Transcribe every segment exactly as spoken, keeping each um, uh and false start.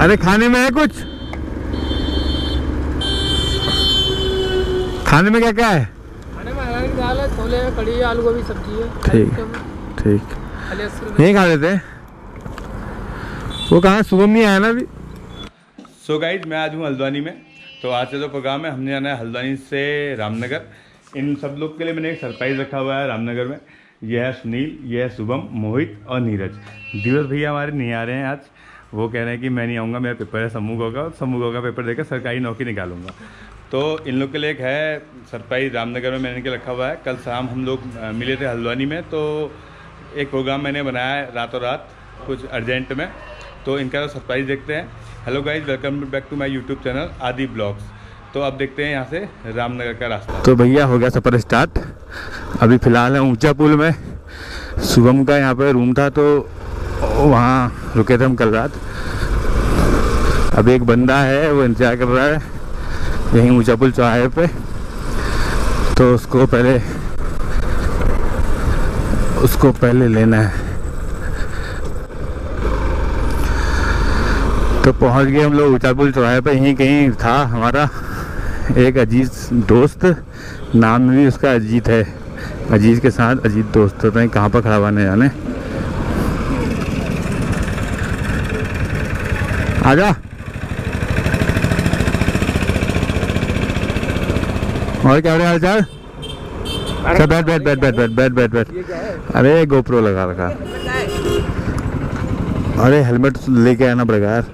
अरे खाने में है कुछ? खाने में क्या क्या है? खाने में हरा की दाल है, छोले है, कड़ी है, आलू गोभी सब्जी है। ठीक ठीक, यही खा लेते हैं। वो कहाँ शुभम नहीं आया ना अभी। सो गाइज मैं आज हूँ हल्द्वानी में। तो आज से जो प्रोग्राम है, हमने जाना है हल्द्वानी से रामनगर। इन सब लोग के लिए मैंने एक सरप्राइज़ रखा हुआ है रामनगर में। यह है सुनील, यह है शुभम, मोहित और नीरज। दिवस भैया हमारे नहीं आ रहे हैं आज। वो कह रहे हैं कि मैं नहीं आऊँगा, मेरा पेपर है समूह का, समूह का पेपर देकर सरकारी नौकरी निकालूंगा। तो इन लोग के लिए एक है सरप्राइज़ रामनगर में मैंने के रखा हुआ है। कल शाम हम लोग मिले थे हल्द्वानी में, तो एक प्रोग्राम मैंने बनाया है रातों रात कुछ अर्जेंट में। तो इनका सरप्राइज़ देखते हैं। Hello guys, welcome back to my YouTube channel Aadi vlogs. तो अब देखते हैं यहाँ से रामनगर का रास्ता। तो भैया हो गया सफ़र स्टार्ट। अभी फ़िलहाल है ऊंचा पुल में। शुभम का यहाँ पे रूम था, तो वहाँ रुके थे हम कल रात। अब एक बंदा है वो इंतजार कर रहा है यहीं ऊंचा पुल चौराहे पे। तो उसको पहले उसको पहले लेना है। तो पहुंच गए हम लोग ऊंचा पुल चौराहे पे। यहीं कहीं था हमारा एक अजीज दोस्त, नाम भी उसका अजीत है। अजीज के साथ अजीत दोस्त होते हैं। कहाँ पर खड़ा हुआ नहीं जाने। आजा। और क्या हाल चाल? अच्छा बैठ बैठ बैठ बैठ बैठ बैठ बैठ बैठ। अरे गोप्रो लगा रखा। अरे हेलमेट लेके आना पड़ेगा यार।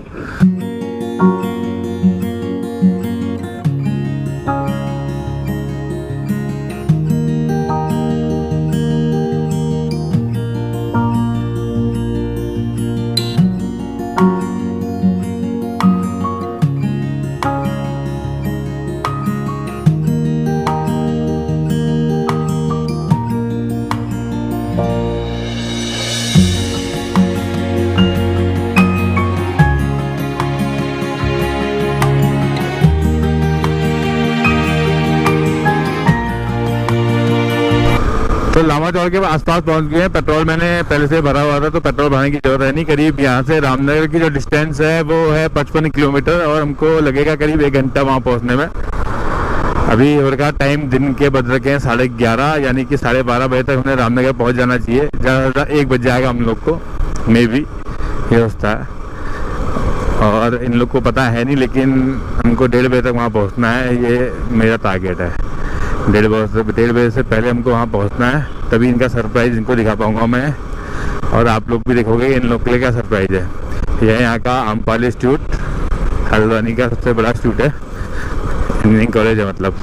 तो लामा चौक के आसपास पहुंच गए हैं। पेट्रोल मैंने पहले से भरा हुआ था, तो पेट्रोल भरने की जरूरत है नहीं। करीब यहाँ से रामनगर की जो डिस्टेंस है वो है पचपन किलोमीटर और हमको लगेगा करीब एक घंटा वहाँ पहुँचने में। अभी हो रखा टाइम दिन के बज रखे हैं साढ़े ग्यारह, यानी कि साढ़े बारह बजे तक हमें रामनगर पहुँच जाना चाहिए। ज़्यादा से ज़्यादा एक बज जाएगा हम लोग को, मे बी ये होता है। और इन लोग को पता है नहीं, लेकिन हमको डेढ़ बजे तक वहाँ पहुँचना है। ये मेरा टारगेट है। डेढ़ बजे से डेढ़ बजे से पहले हमको वहाँ पहुँचना है, तभी इनका सरप्राइज़ इनको दिखा पाऊँगा मैं। और आप लोग भी देखोगे इन लोग के लिए क्या सरप्राइज़ है। यह यहाँ का आम्रपाली इंस्टीट्यूट, हल्द्वानी का सबसे बड़ा इंस्टीट्यूट है, इंजीनियरिंग कॉलेज है मतलब।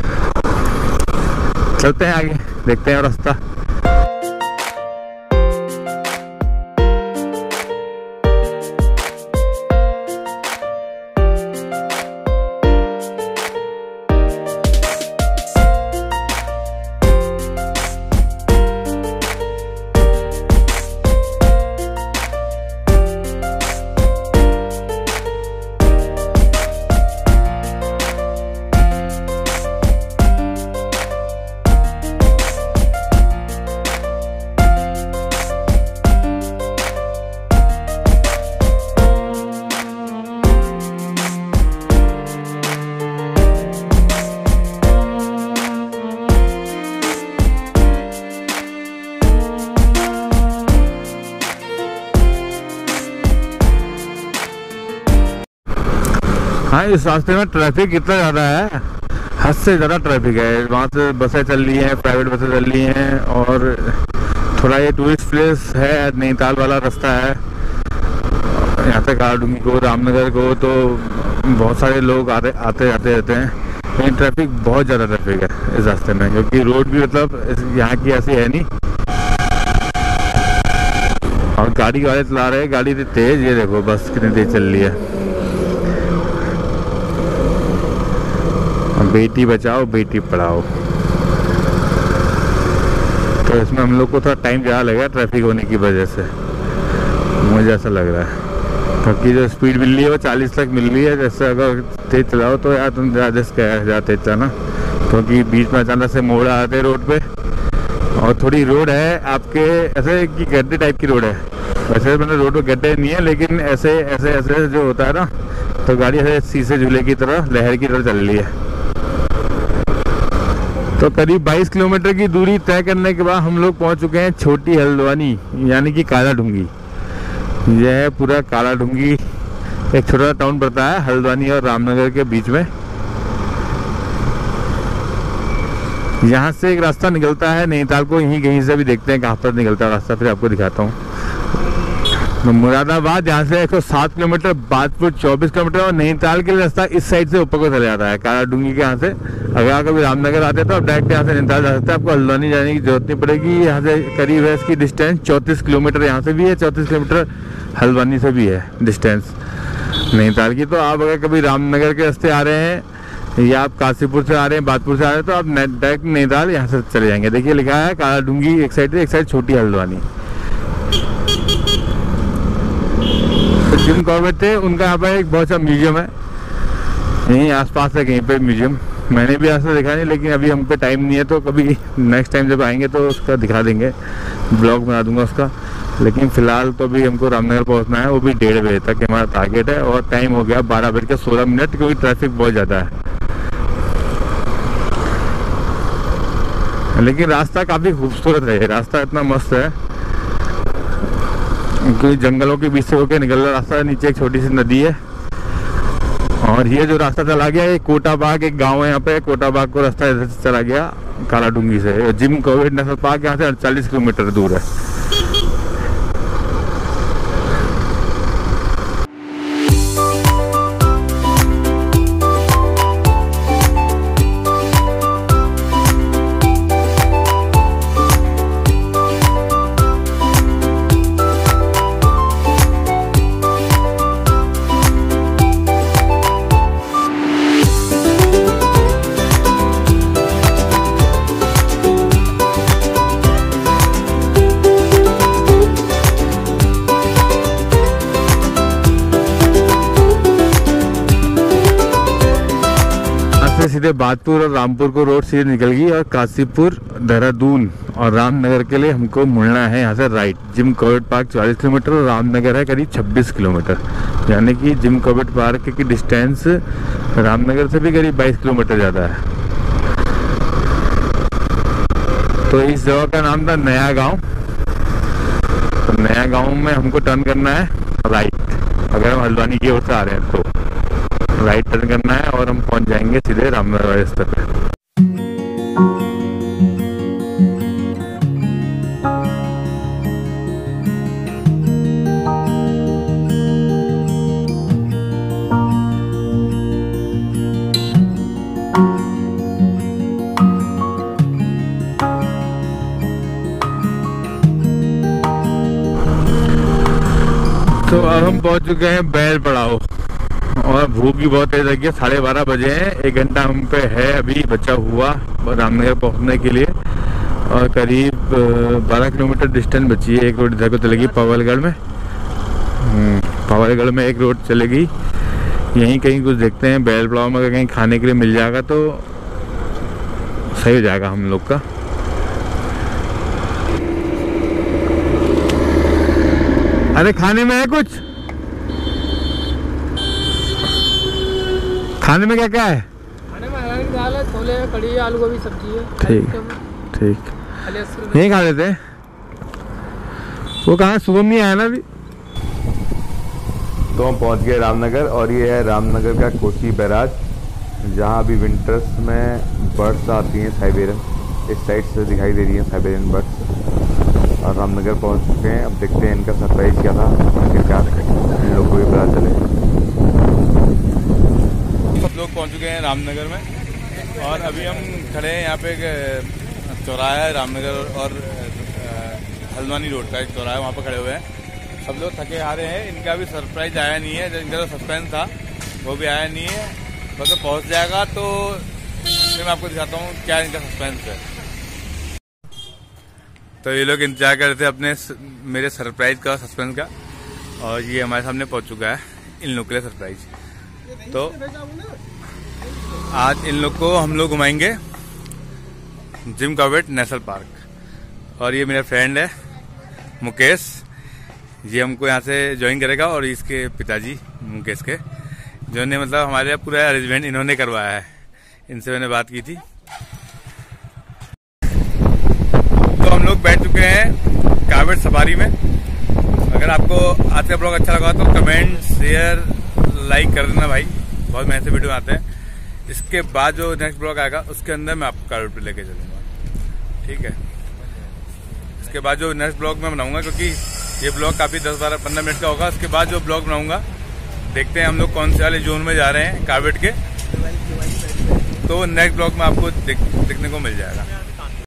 चलते हैं आगे, देखते हैं रास्ता। हाँ, इस रास्ते में ट्रैफिक कितना ज़्यादा है, हद से ज़्यादा ट्रैफिक है। वहाँ से बसें चल रही हैं, प्राइवेट बसें चल रही हैं। और थोड़ा ये टूरिस्ट प्लेस है, नैनीताल वाला रास्ता है। यहाँ से गार्डुंगी को, रामनगर को तो बहुत सारे लोग आते आते जाते रहते हैं। लेकिन ट्रैफिक बहुत ज़्यादा ट्रैफिक है इस रास्ते में, क्योंकि रोड भी मतलब यहाँ की ऐसी है नहीं। और गाड़ी वाले चला रहे हैं गाड़ी तेज़। ये देखो बस कितनी तेज़ चल रही है। बेटी बचाओ बेटी पढ़ाओ। तो इसमें हम लोग को थोड़ा टाइम ज़्यादा लगेगा ट्रैफिक होने की वजह से, मुझे ऐसा लग रहा है। क्योंकि जो स्पीड मिल रही है वो चालीस तक मिल रही है। जैसे अगर तेज़ चलाओ तो यार तुम ज़्यादा ज़्यादा तेज़ चलाना, क्योंकि बीच में अचानक से मोड़ आते रोड पे। और थोड़ी रोड है आपके ऐसे कि गड्ढे टाइप की रोड है, वैसे मैंने रोड पर गड्ढे नहीं है, लेकिन ऐसे ऐसे ऐसे जो होता है ना, तो गाड़ी ऐसे शीशे झूले की तरह लहर की तरह चल रही है। तो करीब बाईस किलोमीटर की दूरी तय करने के बाद हम लोग पहुंच चुके हैं छोटी हल्द्वानी, यानी कि काला ढूंगी। यह है पूरा काला ढूंगी, एक छोटा टाउन पड़ता है हल्द्वानी और रामनगर के बीच में। यहाँ से एक रास्ता निकलता है नैनीताल को, यहीं कहीं से भी देखते हैं कहाँ पर निकलता है रास्ता, फिर आपको दिखाता हूँ। मुरादाबाद यहाँ से एक सौ सात किलोमीटर, बादपुर चौबीस किलोमीटर, और नैनीताल के लिए रास्ता इस साइड से ऊपर को चले जाता है काला ढूंगी के यहाँ से। अगर आप कभी रामनगर आते हैं तो आप डायरेक्ट यहाँ से नैनीताल जा सकते हैं, आपको हल्द्वानी जाने की जरूरत नहीं पड़ेगी। यहाँ से करीब है इसकी डिस्टेंस चौंतीस किलोमीटर, यहाँ से भी है चौंतीस किलोमीटर, हल्द्वानी से भी है डिस्टेंस नैनीताल की। तो आप अगर कभी रामनगर के रास्ते आ रहे हैं या आप काशीपुर से आ रहे हैं, बादपुर से आ रहे हैं, तो आप डायरेक्ट नैनीताल यहाँ से चले जाएंगे। देखिए लिखा है काला ढूंगी एक साइड से, एक साइड छोटी हल्द्वानी। तो जिम कॉर्बेट थे उनका यहाँ पर एक बहुत सा म्यूजियम है, यहीं आसपास है कहीं पे म्यूजियम। मैंने भी ऐसा देखा नहीं, लेकिन अभी हम पे टाइम नहीं है, तो कभी नेक्स्ट टाइम जब आएंगे तो उसका दिखा देंगे, ब्लॉग बना दूंगा उसका। लेकिन फिलहाल तो अभी हमको रामनगर पहुंचना है, वो भी डेढ़ बजे तक हमारा टारगेट है, और टाइम हो गया बारह बज के सोलह मिनट, क्योंकि ट्रैफिक बहुत ज़्यादा है। लेकिन रास्ता काफ़ी खूबसूरत है, रास्ता इतना मस्त है क्योंकि जंगलों के बीच से होकर निकल रहा रास्ता है। नीचे एक छोटी सी नदी है, और ये जो रास्ता चला गया ये कोटाबाग एक गांव है यहाँ पे, कोटाबाग को रास्ता इधर से चला गया काला ढूंगी से। जिम कॉर्बेट नेशनल पार्क यहाँ से अड़तालीस किलोमीटर दूर है। सीधे बादपुर और रामपुर को रोड सीधे निकल गई, और काशीपुर, देहरादून और रामनगर के लिए हमको मुड़ना है यहाँ से राइट। जिम कॉर्बेट पार्क चालीस किलोमीटर और रामनगर है करीब छब्बीस किलोमीटर, यानी कि जिम कॉर्बेट पार्क की डिस्टेंस रामनगर से भी करीब बाईस किलोमीटर ज़्यादा है। तो इस जगह का नाम था नया गाँव। तो नया गाँव में हमको टर्न करना है राइट, अगर हम हल्द्वानी की ओर से आ रहे हैं तो राइट टर्न करना है, और हम पहुंच जाएंगे सीधे रामनगर वाले रास्ते पे। तो अब हम पहुंच चुके हैं बैल पड़ाव, और भूख भी बहुत तेज लगी है। साढ़े बारह बजे हैं, एक घंटा हम पे है अभी बचा हुआ रामनगर पहुंचने के लिए, और करीब बारह किलोमीटर डिस्टेंस बची है। एक रोड इधर को चलेगी पावलगढ़ में, पावलगढ़ में एक रोड चलेगी, यहीं कहीं कुछ देखते हैं बैल पड़ाव में, अगर कहीं खाने के लिए मिल जाएगा तो सही हो जाएगा हम लोग का। अरे खाने में है कुछ? खाने में क्या क्या है? खाने में दाल है, छोले है, कढ़ी है, आलू गोभी सब्जी है। ठीक ठीक, यहीं खा लेते हैं। वो कहाँ शुभम नहीं आया ना अभी। तो हम पहुंच गए रामनगर, और ये है रामनगर का कोसी बैराज, जहाँ अभी विंटर्स में बर्ड्स आती हैं साइबेरियन, इस साइड से दिखाई दे रही हैं साइबेरियन बर्ड्स। और रामनगर पहुंच चुके हैं, अब देखते हैं इनका सरप्राइज क्या था, आखिरकार इन लोग को भी पता चले। सब लोग पहुंच चुके हैं रामनगर में, और अभी हम खड़े हैं यहाँ पे एक चौराहा है रामनगर और हल्द्वानी रोड का एक चौराहा, वहाँ पर खड़े हुए हैं। सब लोग थके हारे हैं, इनका भी सरप्राइज आया नहीं है, इनका जो सस्पेंस था वो भी आया नहीं है। बस तो पहुँच जाएगा तो फिर मैं आपको दिखाता हूँ क्या इनका सस्पेंस है। तो ये लोग इंतजार कर रहे थे अपने मेरे सरप्राइज का, सस्पेंस का, और ये हमारे सामने पहुँच चुका है इन लोग के लिए सरप्राइज। तो आज इन लोग को हम लोग घुमाएंगे जिम कॉर्बेट नेशनल पार्क, और ये मेरा फ्रेंड है मुकेश, ये हमको यहाँ से ज्वाइन करेगा और इसके पिताजी मुकेश के, जिन्होंने मतलब हमारे पूरा अरेंजमेंट इन्होंने करवाया है, इनसे मैंने बात की थी। तो हम लोग बैठ चुके हैं कावड़ सफारी में। अगर आपको आज का ब्लॉग अच्छा लगा तो कमेंट शेयर लाइक कर देना भाई, बहुत मेहनत से वीडियो आते हैं। इसके बाद जो नेक्स्ट ब्लॉग आएगा उसके अंदर मैं आपको कावड़ पे लेके चलूँगा, ठीक है। इसके बाद जो नेक्स्ट ब्लॉग मैं बनाऊंगा, क्योंकि ये ब्लॉग काफ़ी दस बारह पंद्रह मिनट का होगा, उसके बाद जो ब्लॉग बनाऊंगा देखते हैं हम लोग कौन से वाले जोन में जा रहे हैं कावड़ के, तो नेक्स्ट ब्लॉग में आपको दिखने को मिल जाएगा।